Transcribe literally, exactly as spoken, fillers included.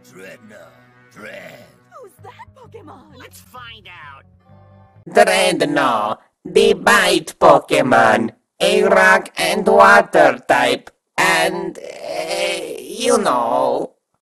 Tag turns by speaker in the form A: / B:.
A: Dreadnought. Dread.
B: Who's that Pokemon?
C: Let's find out.
D: Dreadnought, the bite Pokemon, a rock and water type, and, uh, you know.